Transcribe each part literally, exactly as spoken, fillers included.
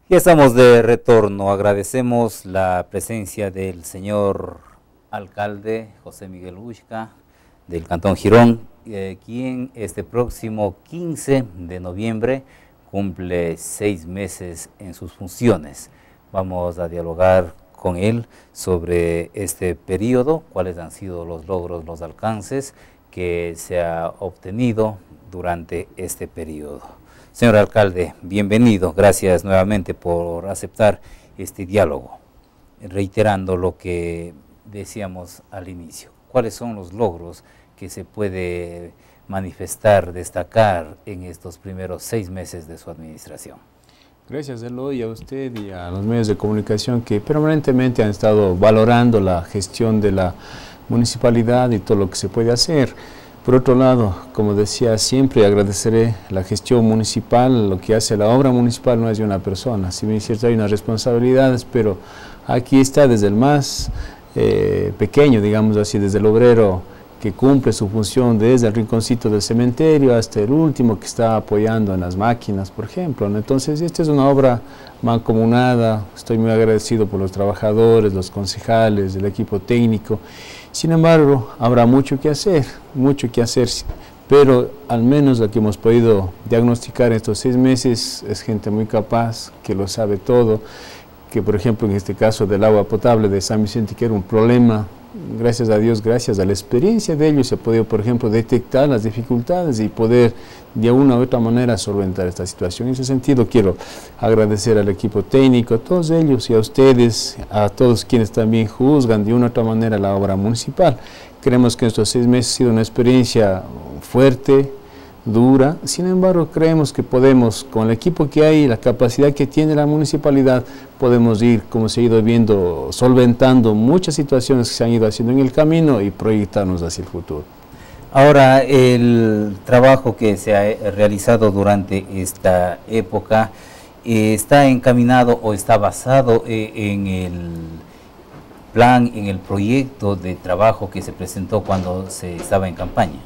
Ya estamos de retorno. Agradecemos la presencia del señor alcalde José Miguel Uxca del Cantón Girón, eh, quien este próximo quince de noviembre cumple seis meses en sus funciones. Vamos a dialogar con él sobre este periodo, cuáles han sido los logros, los alcances que se ha obtenido durante este periodo. Señor alcalde, bienvenido, gracias nuevamente por aceptar este diálogo, reiterando lo que decíamos al inicio. ¿Cuáles son los logros que se puede manifestar, destacar en estos primeros seis meses de su administración? Gracias, Eloy, a usted y a los medios de comunicación que permanentemente han estado valorando la gestión de la municipalidad y todo lo que se puede hacer. Por otro lado, como decía, siempre agradeceré la gestión municipal. Lo que hace la obra municipal no es de una persona, si bien es cierto hay unas responsabilidades, pero aquí está desde el más eh, pequeño, digamos así, desde el obrero que cumple su función desde el rinconcito del cementerio hasta el último que está apoyando en las máquinas, por ejemplo, ¿no? Entonces, esta es una obra mancomunada. Estoy muy agradecido por los trabajadores, los concejales, el equipo técnico. Sin embargo, habrá mucho que hacer, mucho que hacer, pero al menos lo que hemos podido diagnosticar en estos seis meses es gente muy capaz, que lo sabe todo, que por ejemplo en este caso del agua potable de San Vicente, que era un problema, gracias a Dios, gracias a la experiencia de ellos se ha podido, por ejemplo, detectar las dificultades y poder de una u otra manera solventar esta situación. En ese sentido quiero agradecer al equipo técnico, a todos ellos y a ustedes, a todos quienes también juzgan de una u otra manera la obra municipal. Creemos que estos seis meses ha sido una experiencia fuerte, dura, sin embargo creemos que podemos, con el equipo que hay, la capacidad que tiene la municipalidad, podemos ir, como se ha ido viendo, solventando muchas situaciones que se han ido haciendo en el camino y proyectarnos hacia el futuro. Ahora, el trabajo que se ha realizado durante esta época eh, está encaminado o está basado eh, en el plan, en el proyecto de trabajo que se presentó cuando se estaba en campaña.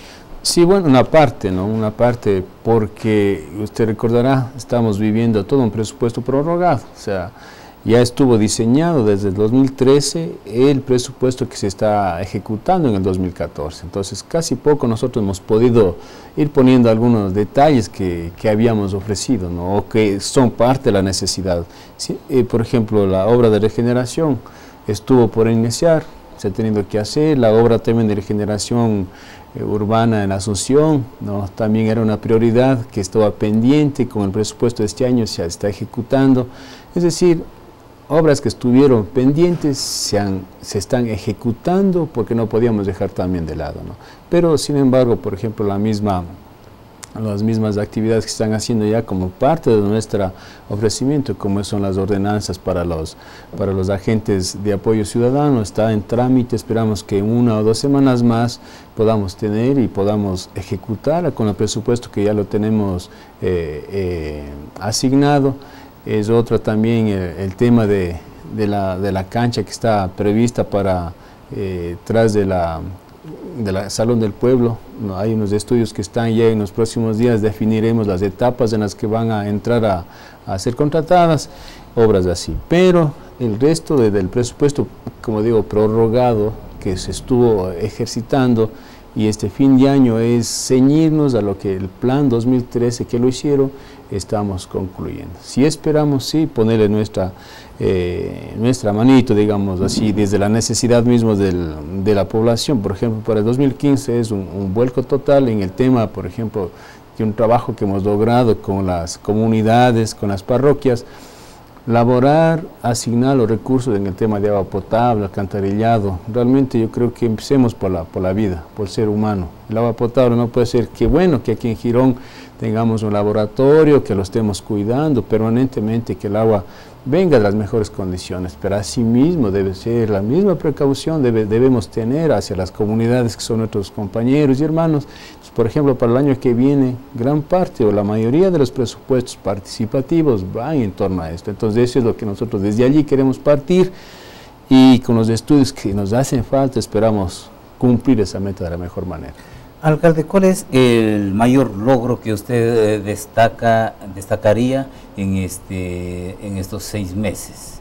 Sí, bueno, una parte, ¿no? Una parte porque, usted recordará, estamos viviendo todo un presupuesto prorrogado, o sea, ya estuvo diseñado desde el dos mil trece el presupuesto que se está ejecutando en el dos mil catorce, entonces casi poco nosotros hemos podido ir poniendo algunos detalles que, que habíamos ofrecido, ¿no? O que son parte de la necesidad. Sí, eh, por ejemplo, la obra de regeneración estuvo por iniciar, se ha tenido que hacer, la obra también de regeneración eh, urbana en Asunción, ¿no? También era una prioridad que estaba pendiente, con el presupuesto de este año se está ejecutando, es decir, obras que estuvieron pendientes se, han, se están ejecutando porque no podíamos dejar también de lado, ¿no? Pero sin embargo, por ejemplo, la misma, las mismas actividades que están haciendo ya como parte de nuestro ofrecimiento, como son las ordenanzas para los, para los agentes de apoyo ciudadano, está en trámite. Esperamos que en una o dos semanas más podamos tener y podamos ejecutar con el presupuesto que ya lo tenemos eh, eh, asignado. Es otra también el, el tema de, de, la, de la cancha que está prevista para eh, tras de la, de la Salón del Pueblo, ¿no? Hay unos estudios que están ya en los próximos días, definiremos las etapas en las que van a entrar a, a ser contratadas, obras así. Pero el resto de, del presupuesto, como digo, prorrogado, que se estuvo ejercitando, y este fin de año es ceñirnos a lo que el plan dos mil trece que lo hicieron, estamos concluyendo. Si esperamos, sí, ponerle nuestra, eh, nuestra manito, digamos así, desde la necesidad mismo del, de la población. Por ejemplo, para el dos mil quince es un, un vuelco total en el tema, por ejemplo, de un trabajo que hemos logrado con las comunidades, con las parroquias, laborar, asignar los recursos en el tema de agua potable, alcantarillado. Realmente yo creo que empecemos por la, por la vida, por el ser humano. El agua potable no puede ser, que bueno que aquí en Girón tengamos un laboratorio, que lo estemos cuidando permanentemente, que el agua venga de las mejores condiciones, pero asimismo debe ser la misma precaución, debe, debemos tener hacia las comunidades que son nuestros compañeros y hermanos. Entonces, por ejemplo, para el año que viene, gran parte o la mayoría de los presupuestos participativos van en torno a esto. Entonces, eso es lo que nosotros desde allí queremos partir, y con los estudios que nos hacen falta esperamos cumplir esa meta de la mejor manera. Alcalde, ¿cuál es el mayor logro que usted eh, destaca, destacaría en, este, en estos seis meses?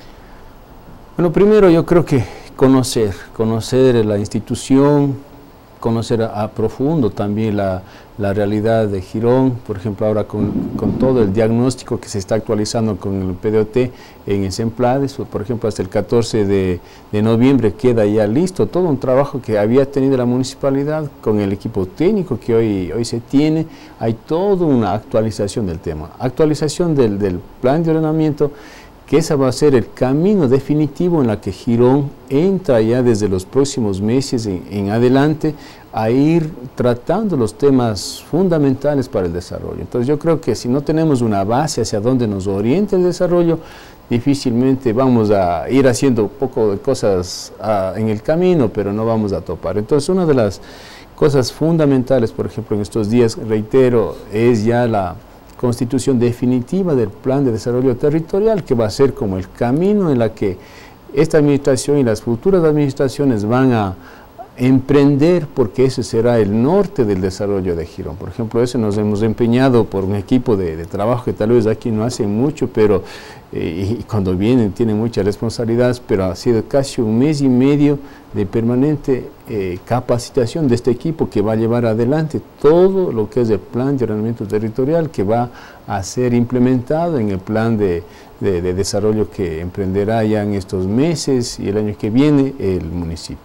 Bueno, primero yo creo que conocer, conocer la institución, conocer a, a profundo también la, la realidad de Girón, por ejemplo ahora con, con todo el diagnóstico que se está actualizando con el P D O T en Exemplades, por ejemplo hasta el catorce de noviembre queda ya listo todo un trabajo que había tenido la municipalidad con el equipo técnico que hoy, hoy se tiene, hay toda una actualización del tema, actualización del, del plan de ordenamiento, que ese va a ser el camino definitivo en la que Girón entra ya desde los próximos meses en, en adelante a ir tratando los temas fundamentales para el desarrollo. Entonces yo creo que si no tenemos una base hacia donde nos oriente el desarrollo, difícilmente vamos a ir haciendo un poco de cosas uh, en el camino, pero no vamos a topar. Entonces una de las cosas fundamentales, por ejemplo en estos días, reitero, es ya la constitución definitiva del plan de desarrollo territorial, que va a ser como el camino en la que esta administración y las futuras administraciones van a emprender, porque ese será el norte del desarrollo de Girón. Por ejemplo, eso nos hemos empeñado por un equipo de, de trabajo que tal vez aquí no hacen mucho, pero eh, y cuando vienen tienen muchas responsabilidades, pero ha sido casi un mes y medio de permanente eh, capacitación de este equipo que va a llevar adelante todo lo que es el plan de ordenamiento territorial que va a ser implementado en el plan de, de, de desarrollo que emprenderá ya en estos meses y el año que viene el municipio.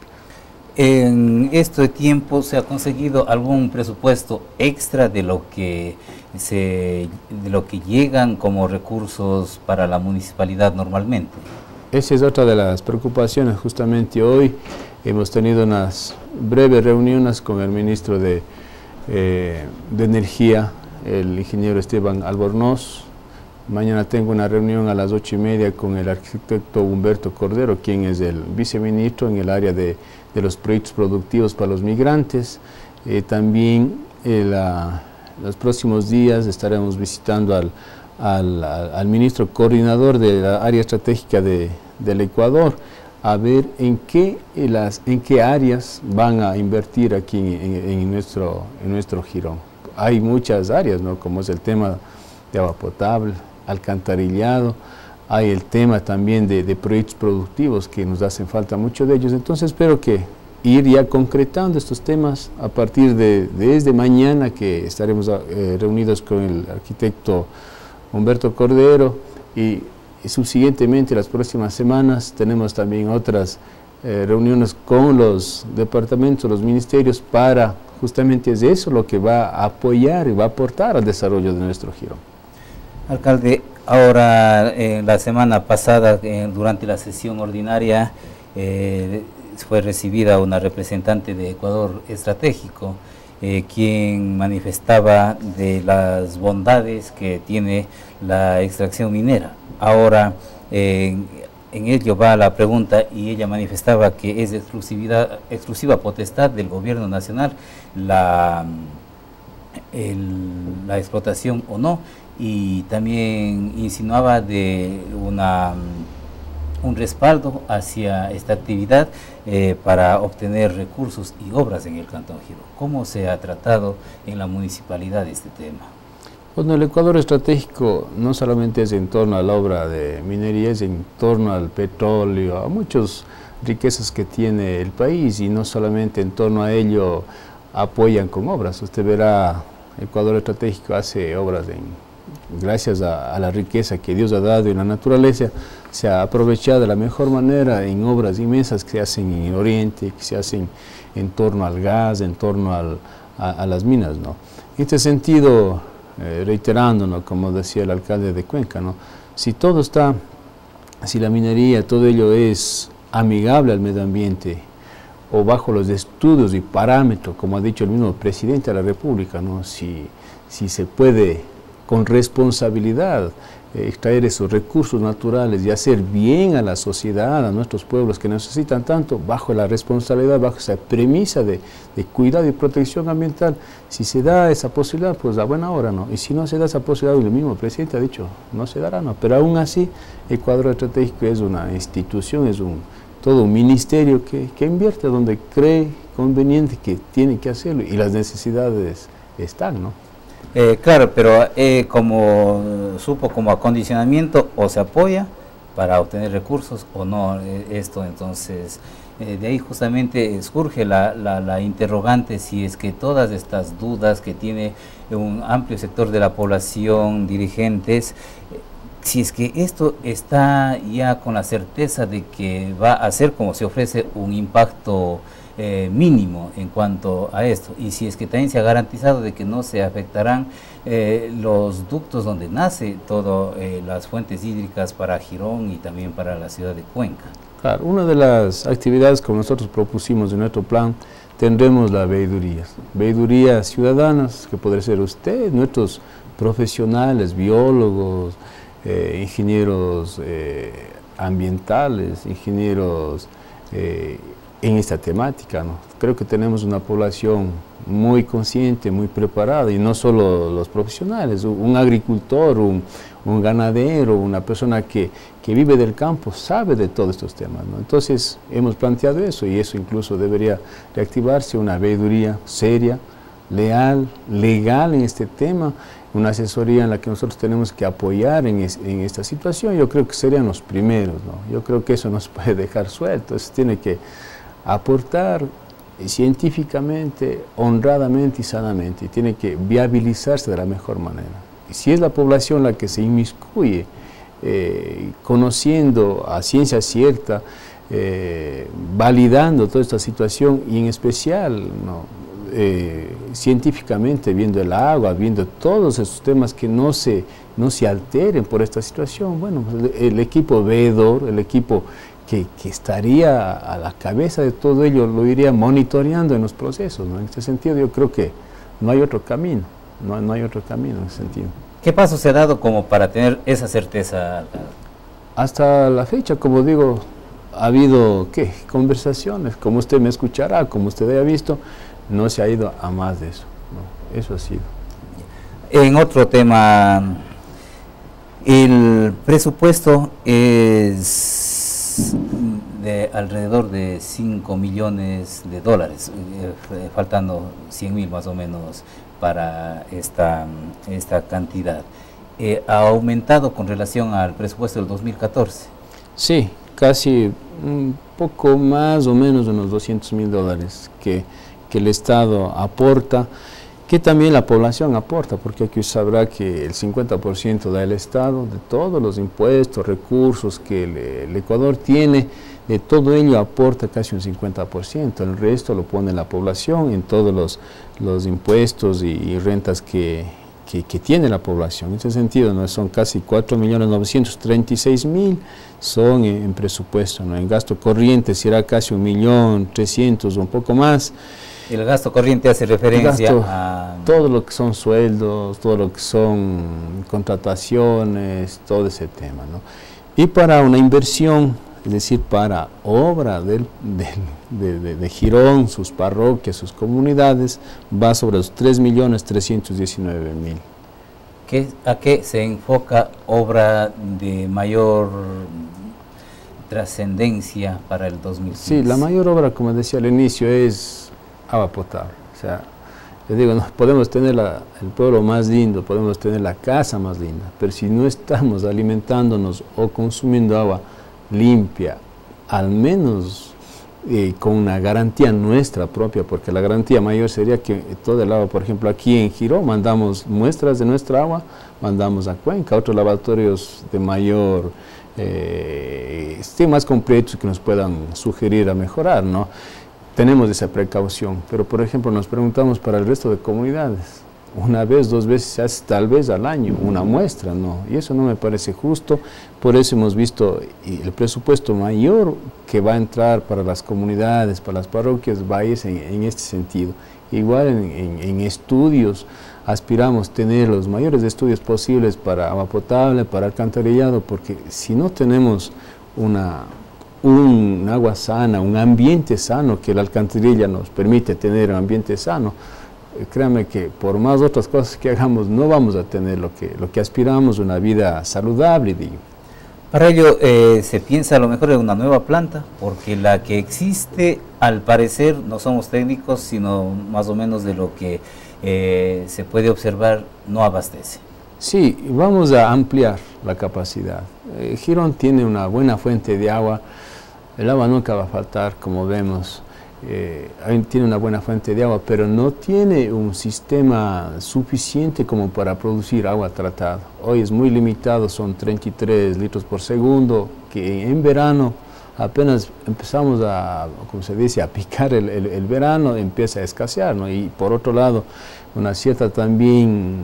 En este tiempo se ha conseguido algún presupuesto extra de lo que se, de lo que llegan como recursos para la municipalidad normalmente. Esa es otra de las preocupaciones. Justamente hoy hemos tenido unas breves reuniones con el ministro de, eh, de Energía, el ingeniero Esteban Albornoz. Mañana tengo una reunión a las ocho y media con el arquitecto Humberto Cordero, quien es el viceministro en el área de, de los proyectos productivos para los migrantes. Eh, también eh, la, los próximos días estaremos visitando al, al, al ministro coordinador de la área estratégica de, del Ecuador, a ver en qué, las, en qué áreas van a invertir aquí en, en, en, nuestro, en nuestro Girón. Hay muchas áreas, ¿no? Como es el tema de agua potable, alcantarillado, hay el tema también de, de proyectos productivos que nos hacen falta mucho de ellos. Entonces espero que ir ya concretando estos temas a partir de desde mañana, que estaremos eh, reunidos con el arquitecto Humberto Cordero, y, y subsiguientemente las próximas semanas tenemos también otras eh, reuniones con los departamentos, los ministerios, para justamente es eso lo que va a apoyar y va a aportar al desarrollo de nuestro Girón. Alcalde, ahora eh, la semana pasada, eh, durante la sesión ordinaria, eh, fue recibida una representante de Ecuador Estratégico, eh, quien manifestaba de las bondades que tiene la extracción minera. Ahora, eh, en ello va la pregunta, y ella manifestaba que es exclusividad, exclusiva potestad del gobierno nacional la, el, la explotación o no, y también insinuaba de una, un respaldo hacia esta actividad eh, para obtener recursos y obras en el Cantón Girón. ¿Cómo se ha tratado en la municipalidad este tema? Bueno, el Ecuador estratégico no solamente es en torno a la obra de minería, es en torno al petróleo, a muchas riquezas que tiene el país, y no solamente en torno a ello apoyan con obras. Usted verá, Ecuador estratégico hace obras en gracias a, a la riqueza que Dios ha dado en la naturaleza, se ha aprovechado de la mejor manera en obras inmensas que se hacen en Oriente, que se hacen en torno al gas, en torno al, a, a las minas, ¿no? En este sentido, eh, reiterando, ¿no?, como decía el alcalde de Cuenca, ¿no?, si todo está, si la minería, todo ello es amigable al medio ambiente, o bajo los estudios y parámetros, como ha dicho el mismo presidente de la República, ¿no?, si, si se puede con responsabilidad eh, extraer esos recursos naturales y hacer bien a la sociedad, a nuestros pueblos que necesitan tanto, bajo la responsabilidad, bajo esa premisa de, de cuidado y protección ambiental. Si se da esa posibilidad, pues a buena hora, ¿no? Y si no se da esa posibilidad, el mismo presidente ha dicho, no se dará, ¿no? Pero aún así, Ecuador Estratégico es una institución, es un todo un ministerio que, que invierte donde cree conveniente que tiene que hacerlo y las necesidades están, ¿no? Eh, claro, pero eh, como supo, como acondicionamiento, o se apoya para obtener recursos o no eh, esto, entonces eh, de ahí justamente surge la, la, la interrogante si es que todas estas dudas que tiene un amplio sector de la población, dirigentes, eh, si es que esto está ya con la certeza de que va a ser como se ofrece un impacto Eh, mínimo en cuanto a esto, y si es que también se ha garantizado de que no se afectarán eh, los ductos donde nace todas eh, las fuentes hídricas para Girón y también para la ciudad de Cuenca. Claro, una de las actividades como nosotros propusimos en nuestro plan, tendremos las veedurías, veedurías ciudadanas, que podría ser usted, nuestros profesionales, biólogos, eh, ingenieros eh, ambientales, ingenieros eh, en esta temática, ¿no? Creo que tenemos una población muy consciente, muy preparada, y no solo los profesionales, un agricultor, un, un ganadero, una persona que, que vive del campo, sabe de todos estos temas, ¿no? Entonces hemos planteado eso, y eso incluso debería reactivarse, una veeduría seria, leal, legal en este tema, una asesoría en la que nosotros tenemos que apoyar en, es, en esta situación. Yo creo que serían los primeros, ¿no? Yo creo que eso no se puede dejar suelto, eso tiene que aportar científicamente, honradamente y sanamente, y tiene que viabilizarse de la mejor manera. Y si es la población la que se inmiscuye, eh, conociendo a ciencia cierta, eh, validando toda esta situación, y en especial, ¿no? eh, científicamente, viendo el agua, viendo todos esos temas que no se, no se alteren por esta situación, bueno, el, el equipo veedor, el equipo Que, que estaría a la cabeza de todo ello, lo iría monitoreando en los procesos, ¿no? En este sentido yo creo que no hay otro camino, no, no hay otro camino en ese sentido. ¿Qué paso se ha dado como para tener esa certeza? Hasta la fecha, como digo, ha habido, ¿qué? Conversaciones, como usted me escuchará, como usted haya visto, no se ha ido a más de eso, ¿no? Eso ha sido. En otro tema, el presupuesto es de alrededor de cinco millones de dólares, eh, faltando cien mil más o menos para esta, esta cantidad. Eh, ¿Ha aumentado con relación al presupuesto del dos mil catorce? Sí, casi un poco más o menos de unos doscientos mil dólares que, que el Estado aporta, que también la población aporta, porque aquí sabrá que el cincuenta por ciento da el Estado, de todos los impuestos, recursos que el, el Ecuador tiene, de todo ello aporta casi un cincuenta por ciento, el resto lo pone la población en todos los, los impuestos y, y rentas que, que, que tiene la población. En ese sentido, ¿no? Son casi cuatro millones novecientos treinta y seis mil son en, en presupuesto, ¿no? En gasto corriente será casi un millón trescientos o un poco más. El gasto corriente hace referencia gasto, a... todo lo que son sueldos, todo lo que son contrataciones, todo ese tema, ¿no? Y para una inversión, es decir, para obra del, del, de, de, de Girón, sus parroquias, sus comunidades, va sobre los tres millones trescientos diecinueve mil. ¿A qué se enfoca obra de mayor trascendencia para el dos mil quince? Sí, la mayor obra, como decía al inicio, es agua potable. O sea, yo digo, no, podemos tener la, el pueblo más lindo, podemos tener la casa más linda, pero si no estamos alimentándonos o consumiendo agua limpia, al menos eh, con una garantía nuestra propia, porque la garantía mayor sería que todo el agua, por ejemplo, aquí en Girón mandamos muestras de nuestra agua, mandamos a Cuenca, a otros laboratorios de mayor, eh, estén más completos que nos puedan sugerir a mejorar, ¿no? Tenemos esa precaución, pero por ejemplo nos preguntamos para el resto de comunidades, una vez, dos veces, se hace tal vez al año, una muestra, no, y eso no me parece justo. Por eso hemos visto el presupuesto mayor que va a entrar para las comunidades, para las parroquias, va a irse en, en este sentido. Igual en, en, en estudios, aspiramos tener los mayores estudios posibles para agua potable, para alcantarillado, porque si no tenemos una... un agua sana, un ambiente sano, que la alcantarilla nos permite tener un ambiente sano, eh, créanme que por más otras cosas que hagamos no vamos a tener lo que, lo que aspiramos, una vida saludable, digo. Para ello eh, se piensa a lo mejor en una nueva planta, porque la que existe, al parecer, no somos técnicos, sino más o menos de lo que eh, se puede observar, no abastece. Sí, vamos a ampliar la capacidad. Eh, Girón tiene una buena fuente de agua, el agua nunca va a faltar, como vemos. Eh, tiene una buena fuente de agua, pero no tiene un sistema suficiente como para producir agua tratada. Hoy es muy limitado, son treinta y tres litros por segundo, que en verano apenas empezamos a, como se dice, a picar el, el, el verano, empieza a escasear, ¿no? Y por otro lado, una cierta también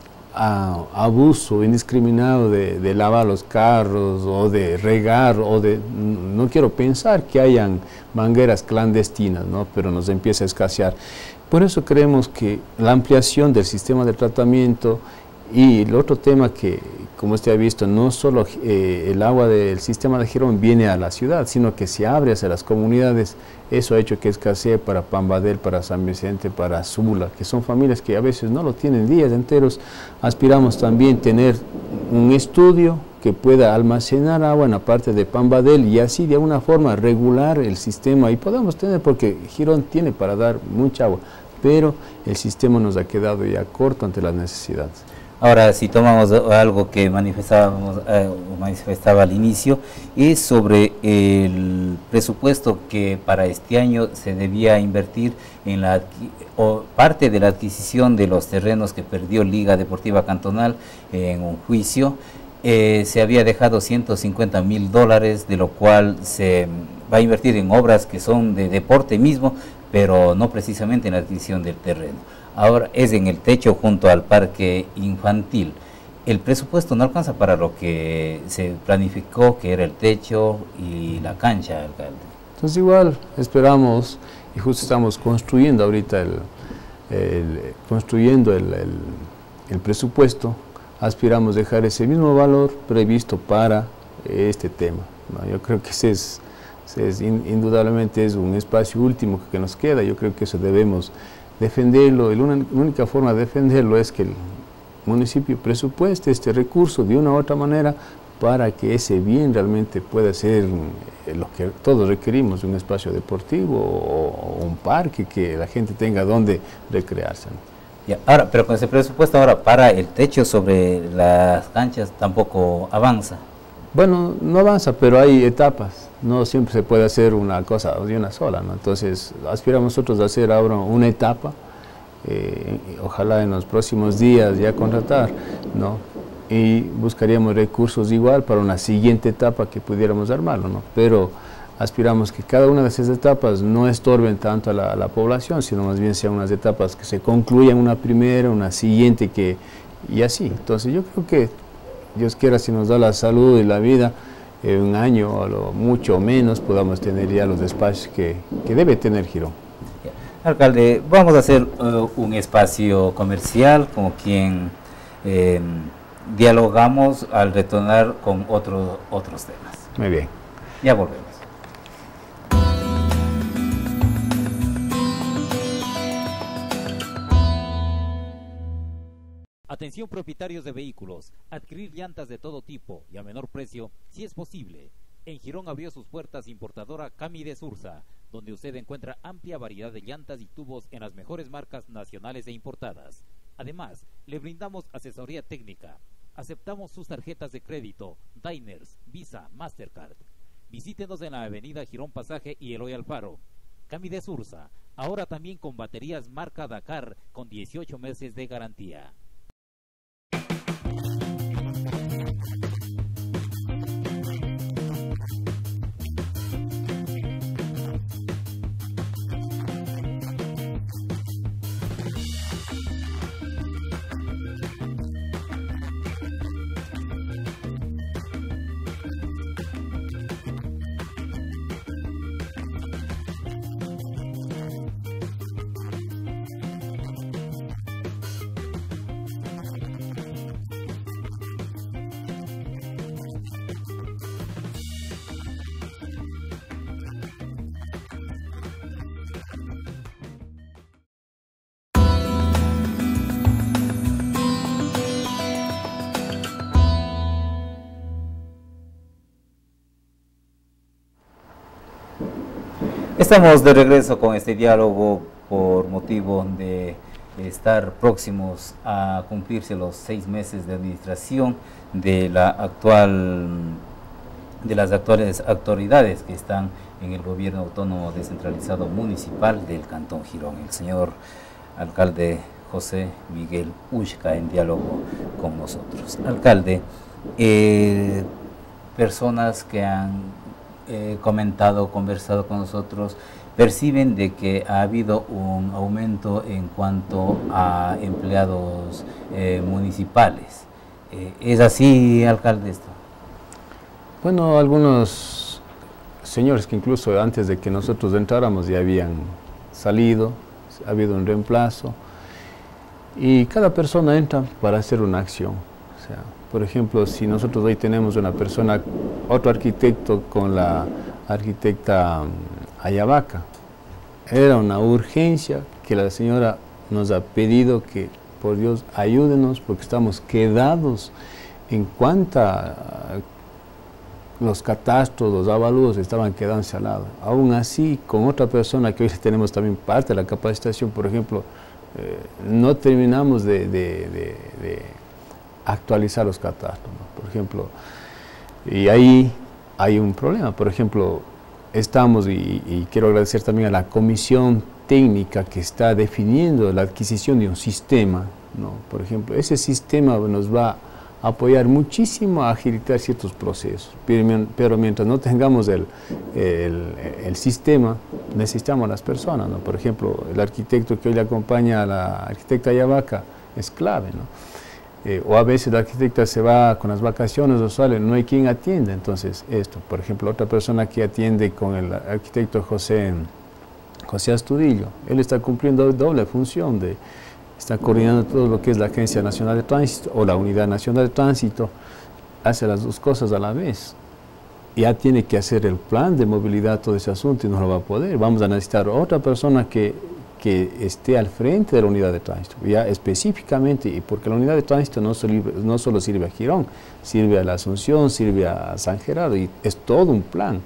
a, abuso indiscriminado de, de lavar los carros o de regar, o de, no quiero pensar que hayan mangueras clandestinas, ¿no? Pero nos empieza a escasear. Por eso creemos que la ampliación del sistema de tratamiento y el otro tema que, como usted ha visto, no solo eh, el agua del sistema de Girón viene a la ciudad, sino que se abre hacia las comunidades. Eso ha hecho que escasee para Pambadel, para San Vicente, para Sula, que son familias que a veces no lo tienen días enteros. Aspiramos también tener un estudio que pueda almacenar agua en la parte de Pambadel y así de alguna forma regular el sistema, y podemos tener, porque Girón tiene para dar mucha agua, pero el sistema nos ha quedado ya corto ante las necesidades. Ahora, si tomamos algo que manifestábamos, eh, manifestaba al inicio, es sobre el presupuesto que para este año se debía invertir en la o parte de la adquisición de los terrenos que perdió Liga Deportiva Cantonal en un juicio. Eh, se había dejado ciento cincuenta mil dólares, de lo cual se va a invertir en obras que son de deporte mismo, pero no precisamente en la adquisición del terreno. Ahora es en el techo junto al parque infantil. El presupuesto no alcanza para lo que se planificó, que era el techo y la cancha, alcalde. Entonces igual esperamos, y justo estamos construyendo ahorita el, el construyendo el, el, el presupuesto, aspiramos dejar ese mismo valor previsto para este tema, ¿no? Yo creo que ese es, ese es indudablemente es un espacio último que nos queda. Yo creo que eso debemos defenderlo, y la única forma de defenderlo es que el municipio presupueste este recurso de una u otra manera para que ese bien realmente pueda ser lo que todos requerimos, un espacio deportivo o, o un parque que la gente tenga donde recrearse, ¿no? Ya, ahora, pero con ese presupuesto ahora para el techo sobre las canchas tampoco avanza. Bueno, no avanza, pero hay etapas. No siempre se puede hacer una cosa de una sola, ¿no? Entonces, aspiramos nosotros a hacer ahora una etapa, eh, ojalá en los próximos días ya contratar, ¿no? Y buscaríamos recursos igual para una siguiente etapa que pudiéramos armarlo, ¿no? Pero aspiramos que cada una de esas etapas no estorben tanto a la, a la población, sino más bien sean unas etapas que se concluyan, una primera, una siguiente, que y así. Entonces, yo creo que Dios quiera, si nos da la salud y la vida, en un año o lo mucho o menos podamos tener ya los espacios que, que debe tener Girón. Alcalde, vamos a hacer uh, un espacio comercial como quien eh, dialogamos al retornar con otro, otros temas. Muy bien. Ya volvemos. Atención propietarios de vehículos, adquirir llantas de todo tipo y a menor precio, si es posible. En Girón abrió sus puertas importadora Cami de Sursa, donde usted encuentra amplia variedad de llantas y tubos en las mejores marcas nacionales e importadas. Además, le brindamos asesoría técnica. Aceptamos sus tarjetas de crédito, Diners, Visa, Mastercard. Visítenos en la avenida Girón Pasaje y Eloy Alfaro. Cami de Sursa, ahora también con baterías marca Dakar con dieciocho meses de garantía. Estamos de regreso con este diálogo por motivo de estar próximos a cumplirse los seis meses de administración de la actual de las actuales autoridades que están en el gobierno autónomo descentralizado municipal del Cantón Girón. El señor alcalde José Miguel Ushka en diálogo con nosotros. Alcalde, eh, personas que han eh, comentado, conversado con nosotros, perciben de que ha habido un aumento en cuanto a empleados eh, municipales. Eh, ¿Es así, alcalde, esto? Bueno, algunos señores que incluso antes de que nosotros entráramos ya habían salido, ha habido un reemplazo, y cada persona entra para hacer una acción. O sea, por ejemplo, si nosotros hoy tenemos una persona, otro arquitecto con la arquitecta Ayabaca, era una urgencia que la señora nos ha pedido que, por Dios, ayúdenos porque estamos quedados en cuanto a los catastros, los avalúos estaban quedándose al lado. Aún así, con otra persona que hoy tenemos también parte de la capacitación, por ejemplo, eh, no terminamos de, de, de, de actualizar los catastros, ¿no? Por ejemplo, y ahí hay un problema. Por ejemplo, estamos, y, y quiero agradecer también a la comisión técnica que está definiendo la adquisición de un sistema, ¿no? Por ejemplo, ese sistema nos va a apoyar muchísimo a agilitar ciertos procesos, pero mientras no tengamos el, el, el sistema, necesitamos a las personas, ¿no? Por ejemplo, el arquitecto que hoy le acompaña a la arquitecta Ayabaca es clave, ¿no? Eh, o a veces la arquitecta se va con las vacaciones o sale, no hay quien atienda. Entonces esto, por ejemplo, otra persona que atiende con el arquitecto José, José Astudillo, él está cumpliendo doble función, de, está coordinando todo lo que es la Agencia Nacional de Tránsito o la Unidad Nacional de Tránsito, hace las dos cosas a la vez. Ya tiene que hacer el plan de movilidad, todo ese asunto, y no lo va a poder. Vamos a necesitar otra persona que que esté al frente de la unidad de tránsito, ya específicamente, y porque la unidad de tránsito no solo, no solo sirve a Girón, sirve a la Asunción, sirve a San Gerardo, y es todo un plan,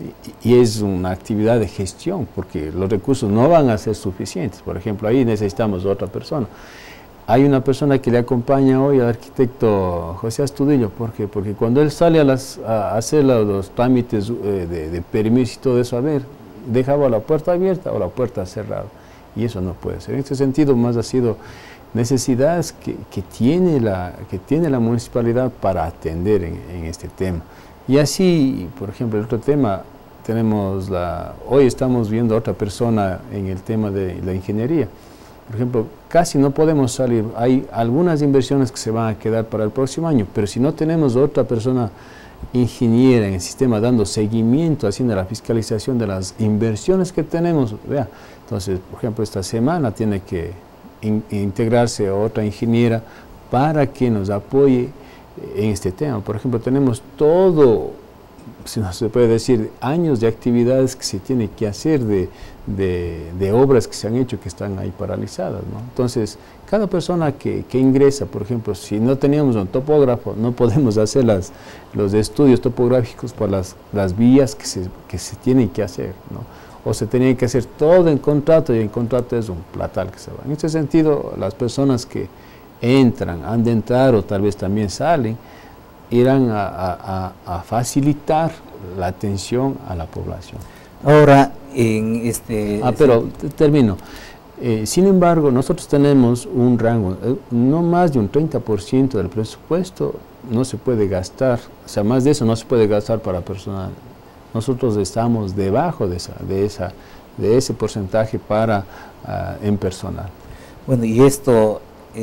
y, y es una actividad de gestión, porque los recursos no van a ser suficientes. Por ejemplo, ahí necesitamos otra persona. Hay una persona que le acompaña hoy al arquitecto José Astudillo, ¿por qué? Porque cuando él sale a, las, a hacer los, los trámites eh, de, de permiso y todo eso, a ver, dejaba la puerta abierta o la puerta cerrada. Y eso no puede ser. En este sentido, más ha sido necesidades que, que, tiene, la, que tiene la municipalidad para atender en, en este tema. Y así, por ejemplo, el otro tema, tenemos la, hoy estamos viendo a otra persona en el tema de la ingeniería. Por ejemplo, casi no podemos salir. Hay algunas inversiones que se van a quedar para el próximo año, pero si no tenemos otra persona ingeniera en el sistema dando seguimiento, haciendo la fiscalización de las inversiones que tenemos, vea. Entonces, por ejemplo, esta semana tiene que in, integrarse otra ingeniera para que nos apoye en este tema. Por ejemplo, tenemos todo, si no se puede decir, años de actividades que se tiene que hacer, de, de, de obras que se han hecho que están ahí paralizadas, ¿no? Entonces, cada persona que, que ingresa, por ejemplo, si no teníamos un topógrafo, no podemos hacer las, los estudios topográficos por las, las vías que se, que se tienen que hacer, ¿no? O se tenía que hacer todo en contrato, y en contrato es un platal que se va. En este sentido, las personas que entran, han de entrar o tal vez también salen, irán a, a, a facilitar la atención a la población. Ahora, en este... Ah, pero termino. Eh, sin embargo, nosotros tenemos un rango, eh, no más de un treinta por ciento del presupuesto no se puede gastar, o sea, más de eso no se puede gastar para personal. Nosotros estamos debajo de, esa, de, esa, de ese porcentaje para uh, en personal. Bueno, y esto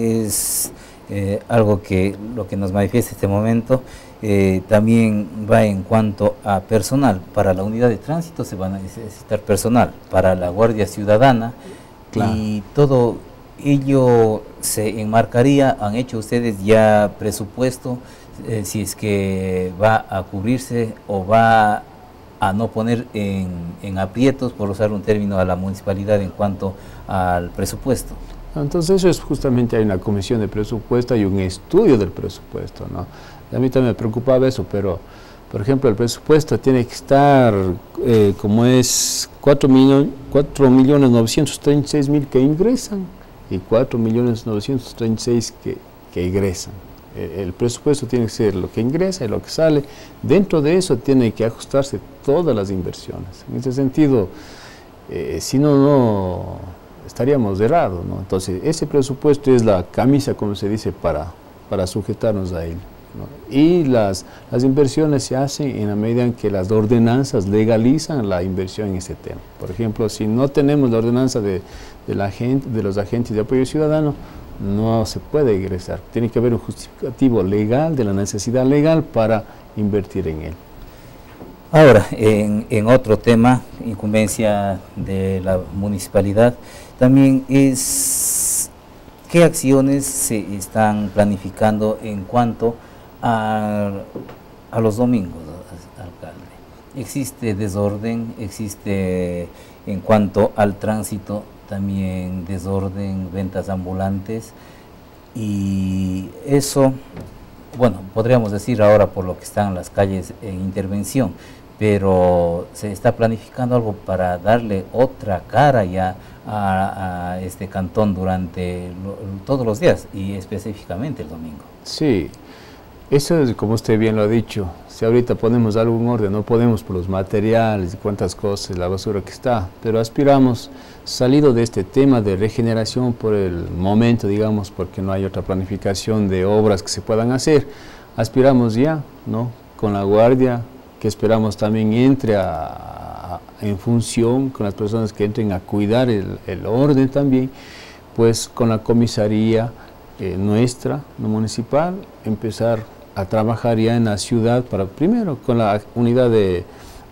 es eh, algo que lo que nos manifiesta este momento, eh, también va en cuanto a personal. Para la unidad de tránsito se van a necesitar personal, para la Guardia Ciudadana, claro. Y todo ello se enmarcaría, han hecho ustedes ya presupuesto, eh, si es que va a cubrirse o va a no poner en, en aprietos, por usar un término, a la municipalidad en cuanto al presupuesto. Entonces eso es justamente, hay una comisión de presupuesto y un estudio del presupuesto, ¿no? A mí también me preocupaba eso, pero Por ejemplo, el presupuesto tiene que estar eh, como es cuatro millones novecientos treinta y seis mil que ingresan y cuatro millones novecientos treinta y seis que, que egresan. El, el presupuesto tiene que ser lo que ingresa y lo que sale. Dentro de eso tiene que ajustarse todas las inversiones. En ese sentido, eh, si no, no estaríamos errados, ¿no? Entonces, ese presupuesto es la camisa, como se dice, para, para sujetarnos a él, ¿no? Y las, las inversiones se hacen en la medida en que las ordenanzas legalizan la inversión en ese tema. Por ejemplo, si no tenemos la ordenanza de, de, la gente, de los agentes de apoyo ciudadano, no se puede ingresar. Tiene que haber un justificativo legal de la necesidad legal para invertir en él. Ahora, en, en otro tema, incumbencia de la municipalidad, también es qué acciones se están planificando en cuanto a, a los domingos, alcalde. Existe desorden, existe en cuanto al tránsito también desorden, ventas ambulantes, y eso, bueno, podríamos decir ahora por lo que están las calles en intervención, pero se está planificando algo para darle otra cara ya a, a este cantón durante lo, todos los días y específicamente el domingo. Sí, eso es como usted bien lo ha dicho. Si ahorita ponemos algún orden, no podemos por los materiales y cuántas cosas, la basura que está, pero aspiramos, salido de este tema de regeneración por el momento, digamos, porque no hay otra planificación de obras que se puedan hacer, aspiramos ya, ¿no?, con la guardia, que esperamos también entre a, a, en función con las personas que entren a cuidar el, el orden también, pues con la comisaría eh, nuestra, no municipal, empezar a trabajar ya en la ciudad, para primero con la unidad de,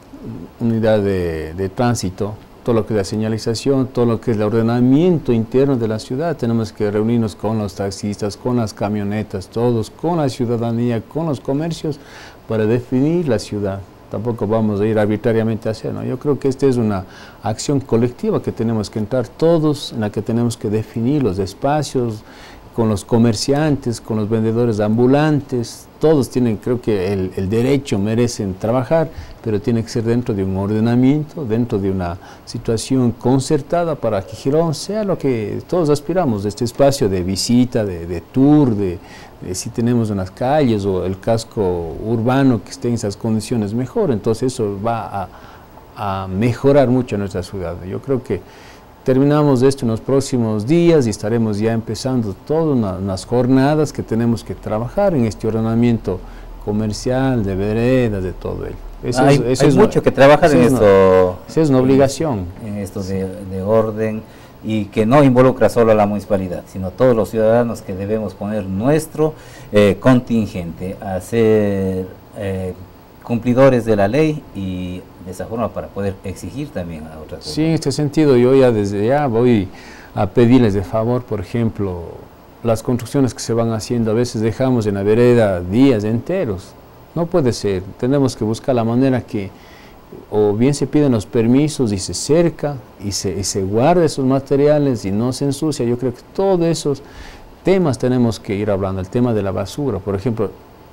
unidad de, de tránsito, todo lo que es la señalización, todo lo que es el ordenamiento interno de la ciudad. Tenemos que reunirnos con los taxistas, con las camionetas, todos, con la ciudadanía, con los comercios, para definir la ciudad. Tampoco vamos a ir arbitrariamente a hacer, ¿no? Yo creo que esta es una acción colectiva que tenemos que entrar todos, en la que tenemos que definir los espacios, con los comerciantes, con los vendedores ambulantes. Todos tienen, creo que el, el derecho, merecen trabajar, pero tiene que ser dentro de un ordenamiento, dentro de una situación concertada para que Girón sea lo que todos aspiramos, de este espacio de visita, de, de tour, de, de si tenemos unas calles o el casco urbano que esté en esas condiciones mejor. Entonces eso va a, a mejorar mucho nuestra ciudad. Yo creo que terminamos esto en los próximos días y estaremos ya empezando todas una, unas jornadas que tenemos que trabajar en este ordenamiento comercial, de veredas, de todo ello. Eso hay es, eso hay es mucho una, que trabajar en esto. Esa es una obligación. En, en esto de, de orden, y que no involucra solo a la municipalidad, sino todos los ciudadanos que debemos poner nuestro eh, contingente a ser eh, cumplidores de la ley y de esa forma para poder exigir también a otras. Sí, en este sentido yo ya desde ya voy a pedirles de favor, por ejemplo, las construcciones que se van haciendo, a veces dejamos en la vereda días enteros. No puede ser, tenemos que buscar la manera que o bien se piden los permisos y se cerca y se, y se guarda esos materiales y no se ensucia. Yo creo que todos esos temas tenemos que ir hablando. El tema de la basura, por ejemplo,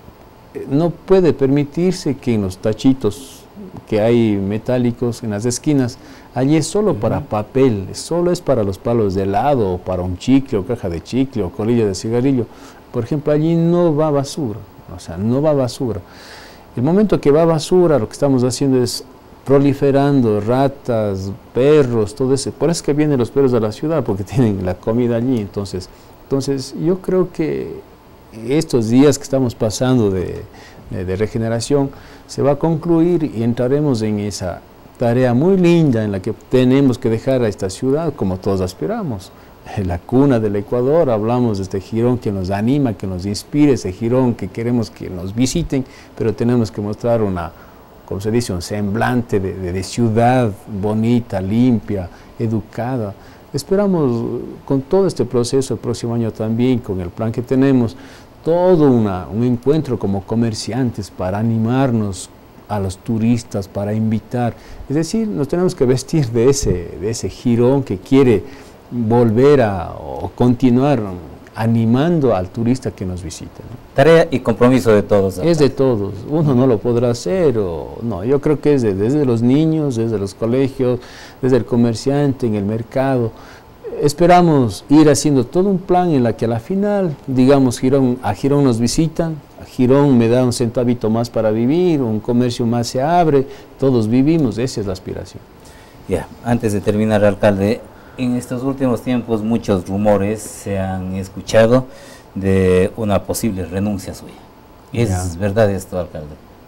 no puede permitirse que en los tachitos que hay metálicos en las esquinas, allí es solo para papel, solo es para los palos de helado, o para un chicle, o caja de chicle, o colilla de cigarrillo. Por ejemplo, allí no va basura, o sea, no va basura. El momento que va basura, lo que estamos haciendo es proliferando ratas, perros, todo eso. Por eso es que vienen los perros a la ciudad, porque tienen la comida allí. Entonces, entonces yo creo que estos días que estamos pasando de, de, de regeneración se va a concluir y entraremos en esa tarea muy linda en la que tenemos que dejar a esta ciudad como todos aspiramos. La cuna del Ecuador, hablamos de este Girón que nos anima, que nos inspire, ese Girón que queremos que nos visiten, pero tenemos que mostrar una, como se dice, un semblante de, de, de ciudad bonita, limpia, educada. Esperamos con todo este proceso el próximo año también, con el plan que tenemos, todo una, un encuentro como comerciantes para animarnos a los turistas, para invitar. Es decir, nos tenemos que vestir de ese, de ese Girón que quiere volver a o continuar animando al turista que nos visite, ¿no? Tarea y compromiso de todos. Es de todos, uno no lo podrá hacer, o no, yo creo que es de, desde los niños, desde los colegios, desde el comerciante, en el mercado. Esperamos ir haciendo todo un plan en la que a la final, digamos, Girón, a Girón nos visitan, a Girón me da un centavito más para vivir, un comercio más se abre, todos vivimos, esa es la aspiración. Ya, antes de terminar, alcalde, en estos últimos tiempos muchos rumores se han escuchado de una posible renuncia suya. ¿Es ya. verdad esto, alcalde?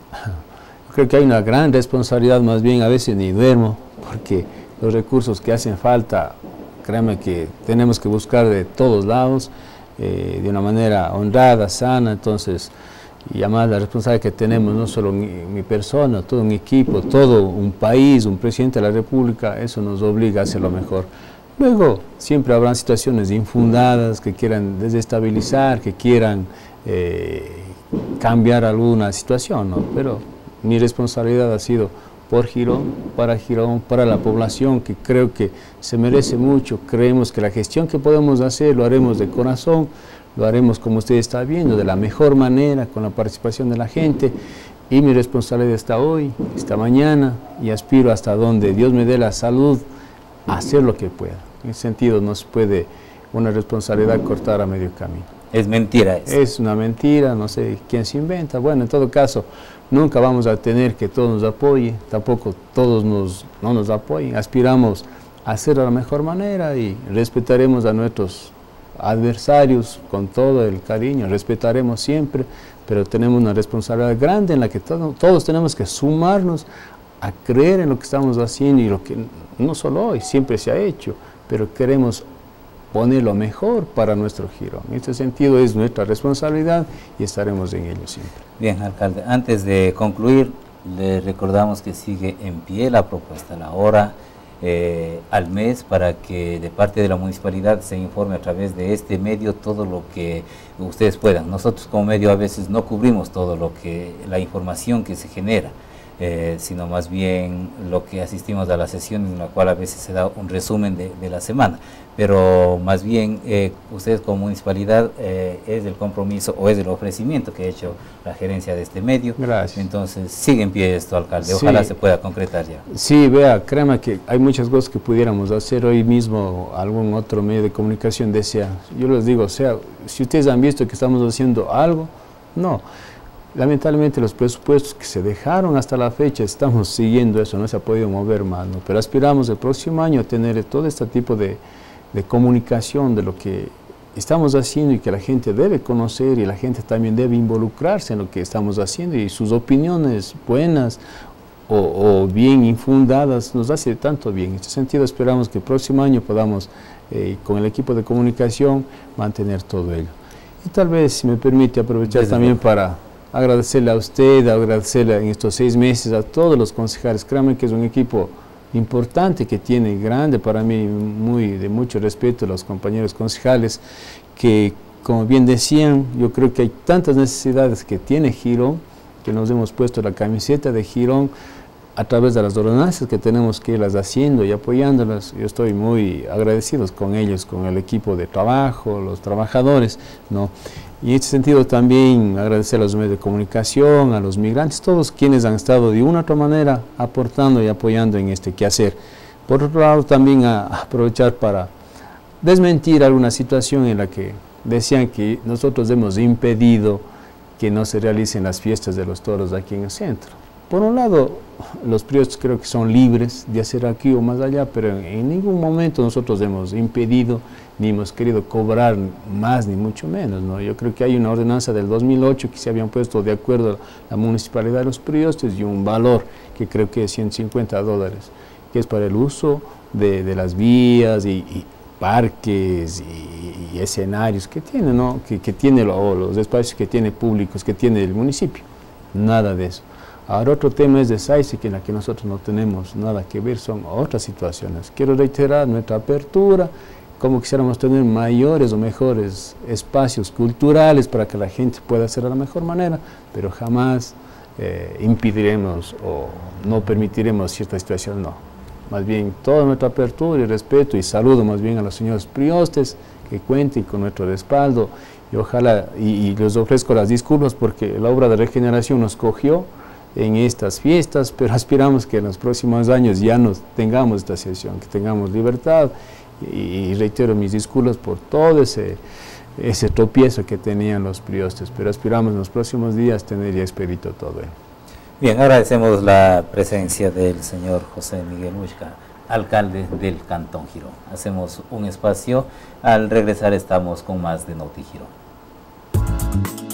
Creo que hay una gran responsabilidad, más bien a veces ni duermo, porque los recursos que hacen falta, créame que tenemos que buscar de todos lados, eh, de una manera honrada, sana, entonces, y además la responsabilidad que tenemos, no solo mi, mi persona, todo un equipo, todo un país, un presidente de la República, eso nos obliga a hacer lo mejor. Luego, siempre habrán situaciones infundadas que quieran desestabilizar, que quieran eh, cambiar alguna situación, ¿no? Pero mi responsabilidad ha sido por Girón, para Girón, para la población, que creo que se merece mucho. Creemos que la gestión que podemos hacer lo haremos de corazón, lo haremos como usted está viendo, de la mejor manera, con la participación de la gente. Y mi responsabilidad está hoy, esta mañana, y aspiro hasta donde Dios me dé la salud a hacer lo que pueda. En ese sentido no se puede una responsabilidad cortar a medio camino. Es mentira eso. Es una mentira, no sé quién se inventa. Bueno, en todo caso, nunca vamos a tener que todos nos apoyen, tampoco todos nos, no nos apoyen. Aspiramos a hacerlo de la mejor manera y respetaremos a nuestros adversarios con todo el cariño, respetaremos siempre, pero tenemos una responsabilidad grande en la que todo, todos tenemos que sumarnos a creer en lo que estamos haciendo y lo que no solo hoy, siempre se ha hecho, pero queremos poner lo mejor para nuestro Girón. En este sentido es nuestra responsabilidad y estaremos en ello siempre. Bien, alcalde, antes de concluir, le recordamos que sigue en pie la propuesta, la hora eh, al mes, para que de parte de la municipalidad se informe a través de este medio todo lo que ustedes puedan. Nosotros como medio a veces no cubrimos todo lo que, la información que se genera. Eh, sino más bien lo que asistimos a la sesión en la cual a veces se da un resumen de, de la semana, pero más bien eh, ustedes como municipalidad eh, es el compromiso o es el ofrecimiento que ha hecho la gerencia de este medio. Gracias. Entonces sigue en pie esto, alcalde, ojalá sí. se pueda concretar ya. Sí, vea, créame que hay muchas cosas que pudiéramos hacer hoy mismo, algún otro medio de comunicación desea. Yo les digo, o sea, si ustedes han visto que estamos haciendo algo, no. Lamentablemente los presupuestos que se dejaron hasta la fecha, estamos siguiendo eso, no se ha podido mover más, ¿no? Pero aspiramos el próximo año a tener todo este tipo de, de comunicación de lo que estamos haciendo y que la gente debe conocer y la gente también debe involucrarse en lo que estamos haciendo y sus opiniones buenas o, o bien infundadas nos hace tanto bien. En este sentido esperamos que el próximo año podamos, eh, con el equipo de comunicación, mantener todo ello. Y tal vez, si me permite, aprovechar Desde también luego. para agradecerle a usted, agradecerle en estos seis meses a todos los concejales. Créanme que es un equipo importante que tiene, grande para mí, muy de mucho respeto a los compañeros concejales, que como bien decían, yo creo que hay tantas necesidades que tiene Girón, que nos hemos puesto la camiseta de Girón a través de las ordenanzas que tenemos que irlas haciendo y apoyándolas. Yo estoy muy agradecido con ellos, con el equipo de trabajo, los trabajadores, ¿no? Y en este sentido también agradecer a los medios de comunicación, a los migrantes, todos quienes han estado de una u otra manera aportando y apoyando en este quehacer. Por otro lado también a, a aprovechar para desmentir alguna situación en la que decían que nosotros hemos impedido que no se realicen las fiestas de los toros aquí en el centro. Por un lado, los priostos creo que son libres de hacer aquí o más allá, pero en, en ningún momento nosotros hemos impedido ni hemos querido cobrar más ni mucho menos, ¿no? Yo creo que hay una ordenanza del dos mil ocho que se habían puesto de acuerdo la municipalidad de los priostos y un valor que creo que es ciento cincuenta dólares, que es para el uso de, de las vías y, y parques y, y escenarios que tiene, ¿no? que, que tiene lo, o los espacios que tiene públicos, que tiene el municipio. Nada de eso. Ahora otro tema es de SAICE, que en la que nosotros no tenemos nada que ver, son otras situaciones. Quiero reiterar nuestra apertura, como quisiéramos tener mayores o mejores espacios culturales para que la gente pueda hacer de la mejor manera, pero jamás eh, impediremos o no permitiremos cierta situación, no. más bien toda nuestra apertura y respeto, y saludo más bien a los señores priostes que cuenten con nuestro respaldo, y ojalá, y, y les ofrezco las disculpas porque la obra de regeneración nos cogió en estas fiestas, pero aspiramos que en los próximos años ya nos tengamos esta sesión, que tengamos libertad, y, y reitero mis disculpas por todo ese, ese tropiezo que tenían los priostes, pero aspiramos en los próximos días tener ya expedito todo ello. Bien, agradecemos la presencia del señor José Miguel Ushka, alcalde del Cantón Girón. Hacemos un espacio, al regresar estamos con más de Noti Girón.